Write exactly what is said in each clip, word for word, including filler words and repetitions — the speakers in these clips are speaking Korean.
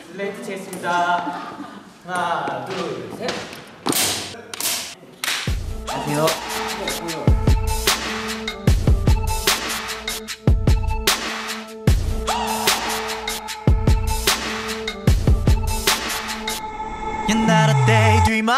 릴레이트 체스입니다. 하나, 둘, 셋. 안녕하세요. You're not a daydreamer.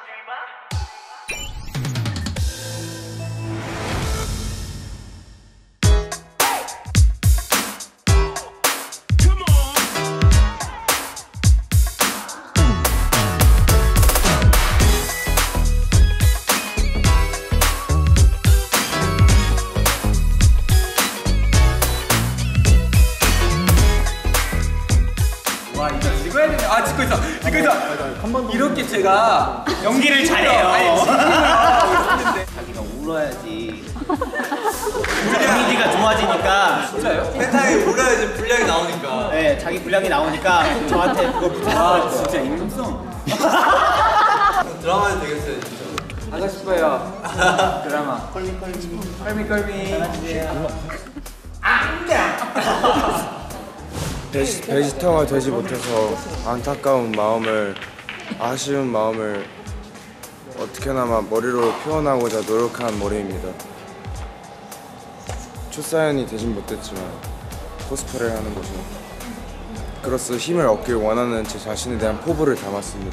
아 찍고 있어, 찍고 있어. 이렇게 제가 연기를 잘해요. 아니, 자기가 울어야지 분위기가 좋아지니까. 진짜요? 펜타에 울어야지 분량이 나오니까. 네, 자기 분량이 나오니까 저한테 그거 부탁하고. 아, 진짜 임성. 드라마도 되겠어요, 진짜. 하고 싶어요. 드라마. 컬미 컬미. 컬미 컬미. 안녕. 베지, 베지터가 되지 못해서 안타까운 마음을, 아쉬운 마음을 어떻게나마 머리로 표현하고자 노력한 머리입니다. 초사연이 되진 못했지만 코스프레를 하는 것은 그로써 힘을 얻길 원하는 제 자신에 대한 포부를 담았습니다.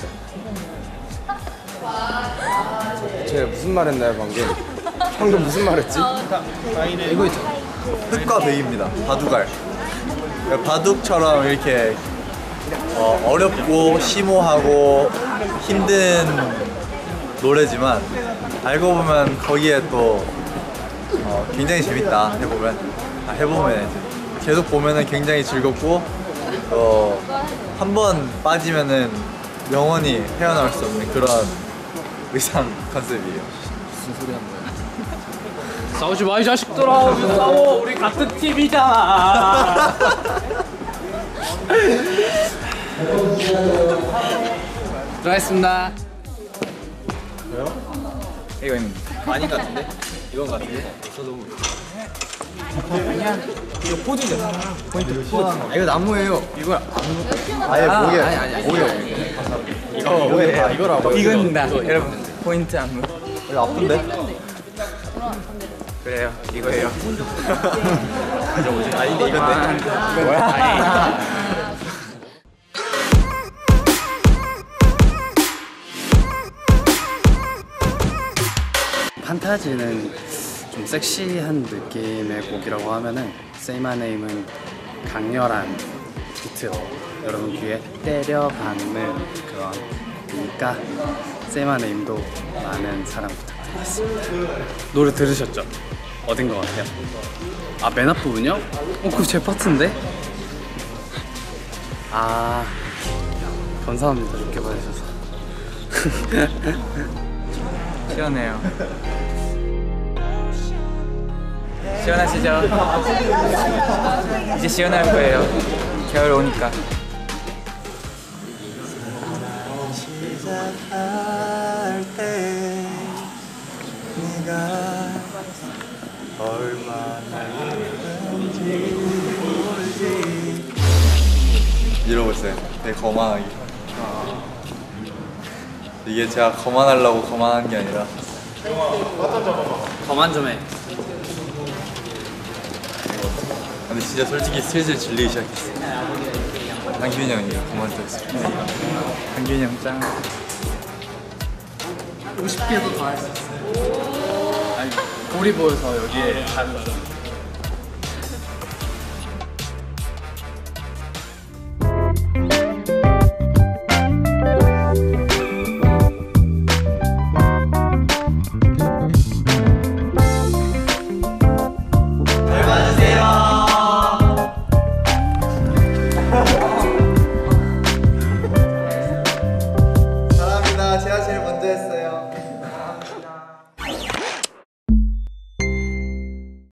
제가 무슨 말 했나요 방금? 방금 무슨 말 했지? 이거 있죠. 흙과 베입니다. 바둑알. 바둑처럼 이렇게 어, 어렵고 심오하고 힘든 노래지만 알고 보면 거기에 또 어, 굉장히 재밌다. 해보면 아, 해보면 이제 계속 보면은 굉장히 즐겁고 어, 한 번 빠지면은 영원히 헤어나올 수 없는 그런 의상 컨셉이에요. 무슨 소리 하는 거야? 싸우지 마 이 자식들아. 왜 싸워? 우리 같은 팀이잖아. 들어가겠습니다. 왜요? 이거입니다. 아닌 것 같은데? 이건 것 같은데? 저도 아니야. 이거 포즈죠? 포인트 포즈. 아, 이거 나무예요. 이거 나무. 아예 아, 목에. 아니, 아니, 아니. 목에. 이거 목에. 아, 이거라고. 이겁니다. 여러분, 포인트 안무. 이거 아픈데? 그래요. 이거예요. 가져오지. 아닌데 이건데. 뭐야? 판타지는 좀 섹시한 느낌의 곡이라고 하면은 Say My Name은 강렬한 비트로 여러분 귀에 때려박는 그런 그러니까 Say My Name도 많은 사랑 부탁드리겠습니다. 노래 들으셨죠? 어딘 것 같아요? 아, 맨 앞부분이요? 어, 그거 제 파트인데? 아, 감사합니다. 이렇게 봐주셔서. 시원해요. 시원하시죠? 이제 시원할 거예요. 겨울 오니까. 시작할 때 네가 얼마나 예쁜지 모르지. 이러고 있어요. 되게 거만하게. 이게 제가 거만하려고 거만한 게 아니라 거만 좀 해. 근데 진짜 솔직히 슬슬 질리기 시작했어. 한균이 형이 그만 좀 있어. 한균이 형 짱. 오십 개도 더 할 수 있어요. 아니, 볼이 보여서 여기에 가는 거.